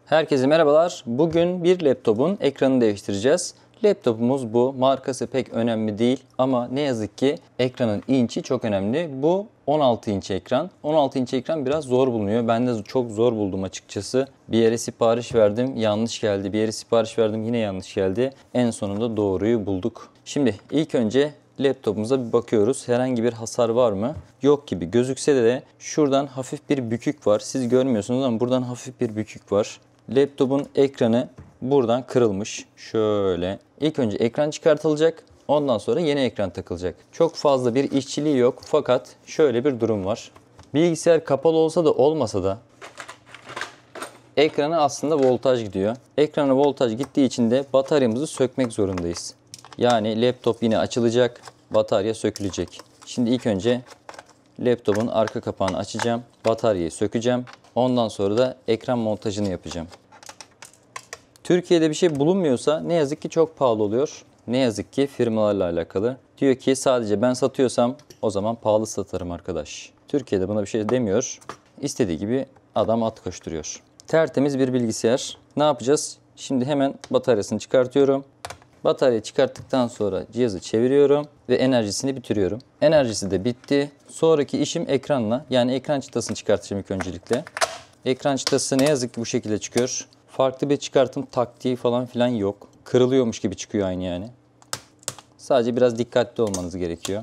Herkese merhabalar. Bugün bir laptopun ekranını değiştireceğiz. Laptopumuz bu. Markası pek önemli değil ama ne yazık ki ekranın inçi çok önemli. Bu 16 inç ekran. 16 inç ekran biraz zor bulunuyor. Ben de çok zor buldum açıkçası. Bir yere sipariş verdim, yanlış geldi. Bir yere sipariş verdim, yine yanlış geldi. En sonunda doğruyu bulduk. Şimdi ilk önce laptopumuza bir bakıyoruz. Herhangi bir hasar var mı? Yok gibi gözükse de şuradan hafif bir bükük var. Siz görmüyorsunuz ama buradan hafif bir bükük var. Laptopun ekranı buradan kırılmış. Şöyle. İlk önce ekran çıkartılacak. Ondan sonra yeni ekran takılacak. Çok fazla bir işçiliği yok. Fakat şöyle bir durum var. Bilgisayar kapalı olsa da olmasa da ekrana aslında voltaj gidiyor. Ekrana voltaj gittiği için de bataryamızı sökmek zorundayız. Yani laptop yine açılacak. Batarya sökülecek. Şimdi ilk önce laptopun arka kapağını açacağım. Bataryayı sökeceğim. Ondan sonra da ekran montajını yapacağım. Türkiye'de bir şey bulunmuyorsa ne yazık ki çok pahalı oluyor. Ne yazık ki firmalarla alakalı. Diyor ki sadece ben satıyorsam o zaman pahalı satarım arkadaş. Türkiye'de buna bir şey demiyor. İstediği gibi adam at koşturuyor. Tertemiz bir bilgisayar. Ne yapacağız? Şimdi hemen bataryasını çıkartıyorum. Bataryayı çıkarttıktan sonra cihazı çeviriyorum ve enerjisini bitiriyorum. Enerjisi de bitti. Sonraki işim ekranla. Yani ekran çıtasını çıkartacağım ilk öncelikle. Ekran çıtası ne yazık ki bu şekilde çıkıyor. Farklı bir çıkartım taktiği falan filan yok. Kırılıyormuş gibi çıkıyor aynı yani. Sadece biraz dikkatli olmanız gerekiyor.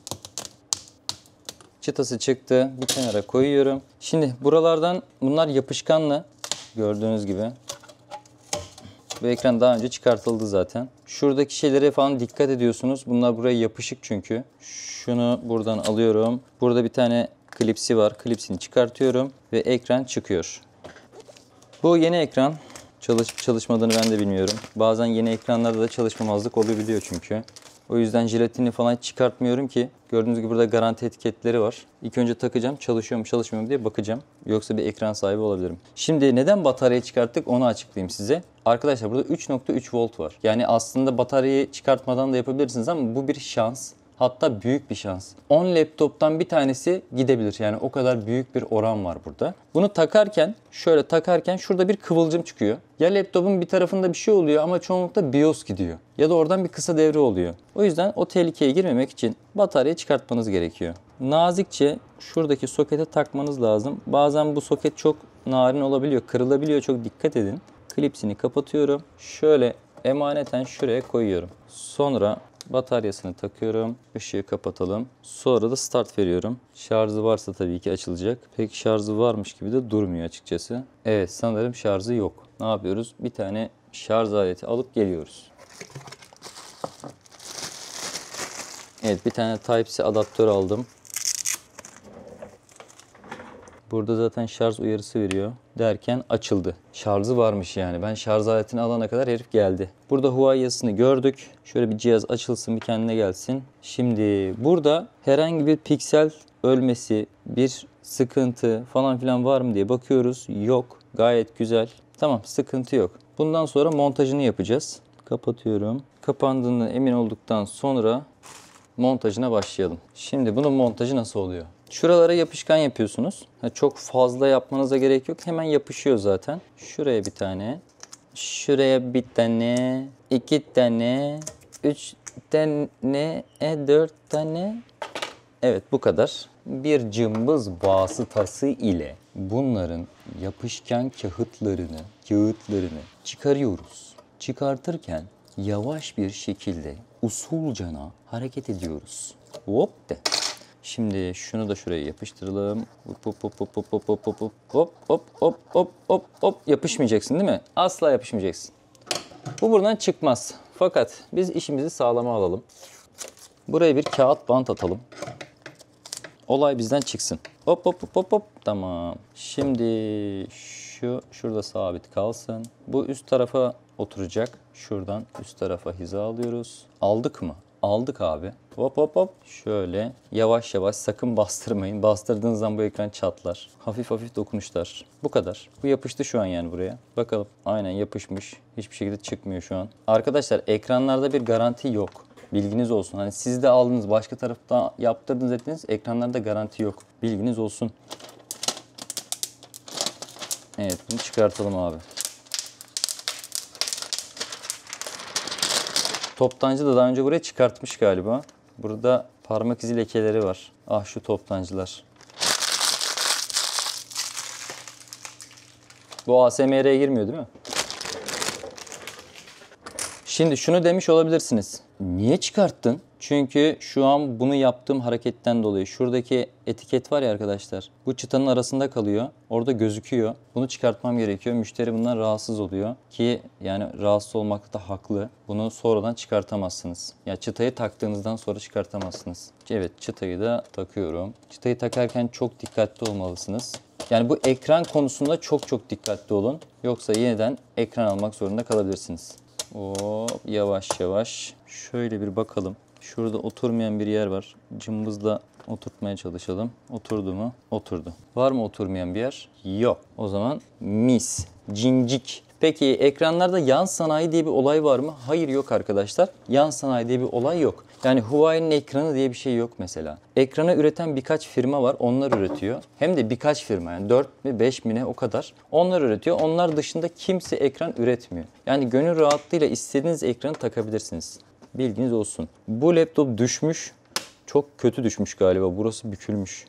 Çıtası çıktı. Bir kenara koyuyorum. Şimdi buralardan bunlar yapışkanlı. Gördüğünüz gibi. Bu ekran daha önce çıkartıldı zaten. Şuradaki şeylere falan dikkat ediyorsunuz. Bunlar buraya yapışık çünkü. Şunu buradan alıyorum. Burada bir tane klipsi var. Klipsini çıkartıyorum ve ekran çıkıyor. Bu yeni ekran. Çalışıp çalışmadığını ben de bilmiyorum. Bazen yeni ekranlarda da çalışmamazlık olabiliyor çünkü. O yüzden jelatini falan çıkartmıyorum ki. Gördüğünüz gibi burada garanti etiketleri var. İlk önce takacağım, çalışıyor mu çalışmıyor mu diye bakacağım. Yoksa bir ekran sahibi olabilirim. Şimdi neden bataryayı çıkarttık onu açıklayayım size. Arkadaşlar burada 3.3 volt var. Yani aslında bataryayı çıkartmadan da yapabilirsiniz ama bu bir şans. Hatta büyük bir şans. 10 laptoptan bir tanesi gidebilir. Yani o kadar büyük bir oran var burada. Bunu takarken, şöyle takarken şurada bir kıvılcım çıkıyor. Ya laptopun bir tarafında bir şey oluyor ama çoğunlukla BIOS gidiyor. Ya da oradan bir kısa devre oluyor. O yüzden o tehlikeye girmemek için bataryayı çıkartmanız gerekiyor. Nazikçe şuradaki sokete takmanız lazım. Bazen bu soket çok narin olabiliyor, kırılabiliyor. Çok dikkat edin. Klipsini kapatıyorum. Şöyle emaneten şuraya koyuyorum. Sonra bataryasını takıyorum. Işığı kapatalım. Sonra da start veriyorum. Şarjı varsa tabii ki açılacak. Pek şarjı varmış gibi de durmuyor açıkçası. Evet, sanırım şarjı yok. Ne yapıyoruz? Bir tane şarj aleti alıp geliyoruz. Evet, bir tane Type-C adaptör aldım. Burada zaten şarj uyarısı veriyor derken açıldı. Şarjı varmış yani. Ben şarj aletini alana kadar herif geldi. Burada Huawei yazısını gördük. Şöyle bir cihaz açılsın, bir kendine gelsin. Şimdi burada herhangi bir piksel ölmesi, bir sıkıntı falan filan var mı diye bakıyoruz. Yok. Gayet güzel. Tamam, sıkıntı yok. Bundan sonra montajını yapacağız. Kapatıyorum. Kapandığından emin olduktan sonra montajına başlayalım. Şimdi bunun montajı nasıl oluyor? Şuralara yapışkan yapıyorsunuz. Çok fazla yapmanıza gerek yok. Hemen yapışıyor zaten. Şuraya bir tane. Şuraya bir tane. 2 tane. 3 tane. 4 tane. Evet, bu kadar. Bir cımbız vasıtası ile bunların yapışkan kağıtlarını çıkarıyoruz. Çıkartırken yavaş bir şekilde usulcana hareket ediyoruz. Hop de. Şimdi şunu da şuraya yapıştıralım. Hop hop hop hop hop hop hop hop hop hop hop hop hop hop. Yapışmayacaksın değil mi? Asla yapışmayacaksın. Bu buradan çıkmaz. Fakat biz işimizi sağlama alalım. Buraya bir kağıt bant atalım. Olay bizden çıksın. Hop hop hop hop hop. Tamam. Şimdi şurada sabit kalsın. Bu üst tarafa oturacak. Şuradan üst tarafa hiza alıyoruz. Aldık mı? Aldık abi. Hop hop hop. Şöyle yavaş yavaş, sakın bastırmayın. Bastırdığınız zaman bu ekran çatlar. Hafif hafif dokunuşlar. Bu kadar. Bu yapıştı şu an yani buraya. Bakalım. Aynen yapışmış. Hiçbir şekilde çıkmıyor şu an. Arkadaşlar, ekranlarda bir garanti yok. Bilginiz olsun. Hani siz de aldınız, başka tarafta yaptırdınız ettiniz. Ekranlarda garanti yok. Bilginiz olsun. Evet, bunu çıkartalım abi. toptancı da daha önce buraya çıkartmış galiba. Burada parmak izi lekeleri var. Ah şu toptancılar. Bu ASMR'ye girmiyor değil mi? Şimdi şunu demiş olabilirsiniz. Niye çıkarttın? Çünkü şu an bunu yaptığım hareketten dolayı şuradaki etiket var ya arkadaşlar. Bu çıtanın arasında kalıyor. Orada gözüküyor. Bunu çıkartmam gerekiyor. Müşteri bundan rahatsız oluyor. Ki yani rahatsız olmakta da haklı. Bunu sonradan çıkartamazsınız. Ya çıtayı taktığınızdan sonra çıkartamazsınız. Evet, çıtayı da takıyorum. Çıtayı takarken çok dikkatli olmalısınız. Yani bu ekran konusunda çok dikkatli olun. Yoksa yeniden ekran almak zorunda kalabilirsiniz. Hop, yavaş yavaş. Şöyle bir bakalım. Şurada oturmayan bir yer var. Cımbızla oturtmaya çalışalım. Oturdu mu? Oturdu. Var mı oturmayan bir yer? Yok. O zaman mis. Cincik. Peki ekranlarda yan sanayi diye bir olay var mı? Hayır, yok arkadaşlar. Yan sanayi diye bir olay yok. Yani Huawei'nin ekranı diye bir şey yok mesela. Ekranı üreten birkaç firma var. Onlar üretiyor. Hem de birkaç firma, yani 4 mi 5 mi ne, o kadar. Onlar üretiyor. Onlar dışında kimse ekran üretmiyor. Yani gönül rahatlığıyla istediğiniz ekranı takabilirsiniz. Bilginiz olsun. Bu laptop düşmüş. Çok kötü düşmüş galiba. Burası bükülmüş.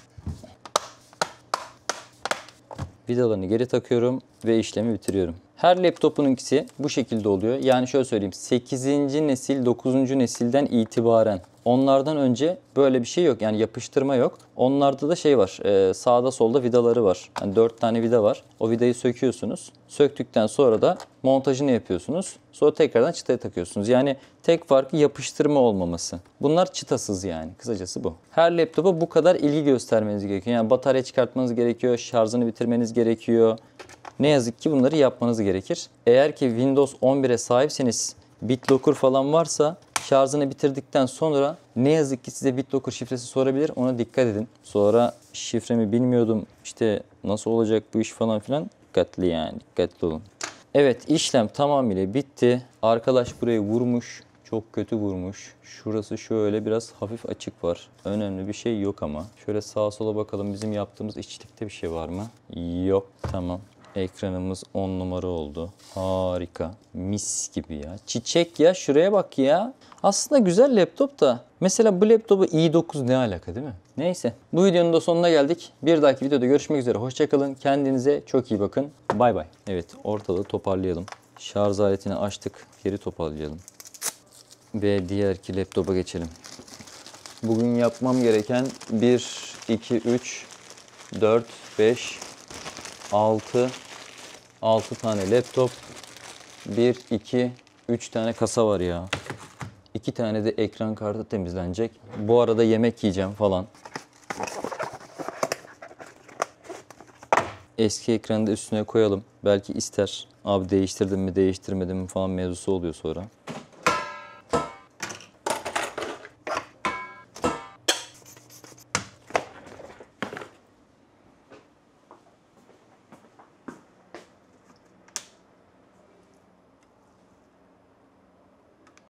Vidalarını geri takıyorum ve işlemi bitiriyorum. Her laptopununkisi bu şekilde oluyor. Yani şöyle söyleyeyim, 8. nesil, 9. nesilden itibaren. Onlardan önce böyle bir şey yok. Yani yapıştırma yok. Onlarda da şey var. Sağda solda vidaları var. Yani 4 tane vida var. O vidayı söküyorsunuz. Söktükten sonra da montajını yapıyorsunuz. Sonra tekrardan çıtaya takıyorsunuz. Yani tek farkı yapıştırma olmaması. Bunlar çıtasız yani. Kısacası bu. Her laptopa bu kadar ilgi göstermeniz gerekiyor. Yani batarya çıkartmanız gerekiyor. Şarjını bitirmeniz gerekiyor. Ne yazık ki bunları yapmanız gerekir. Eğer ki Windows 11'e sahipseniz, BitLocker falan varsa şarjını bitirdikten sonra ne yazık ki size BitLocker şifresi sorabilir. Ona dikkat edin. Sonra şifremi bilmiyordum, İşte nasıl olacak bu iş falan filan. Dikkatli yani, dikkatli olun. Evet, işlem tamamıyla bitti. Arkadaş burayı vurmuş. Çok kötü vurmuş. Şurası şöyle biraz hafif açık var. Önemli bir şey yok ama. Şöyle sağa sola bakalım, bizim yaptığımız işçilikte bir şey var mı? Yok. Tamam. Ekranımız 10 numara oldu. Harika. Mis gibi ya. Çiçek ya. Şuraya bak ya. Aslında güzel laptop da. Mesela bu laptopu i9 ne alaka değil mi? Neyse. Bu videonun da sonuna geldik. Bir dahaki videoda görüşmek üzere. Hoşçakalın. Kendinize çok iyi bakın. Bay bay. Evet, ortalığı toparlayalım. Şarj aletini açtık. Geri toparlayalım. Ve diğer iki laptopa geçelim. Bugün yapmam gereken 1, 2, 3, 4, 5, 6 tane laptop, 1, 2, 3 tane kasa var ya. 2 tane de ekran kartı temizlenecek. Bu arada yemek yiyeceğim falan. Eski ekranı da üstüne koyalım. Belki ister. Abi değiştirdim mi değiştirmedim mi falan mevzusu oluyor sonra.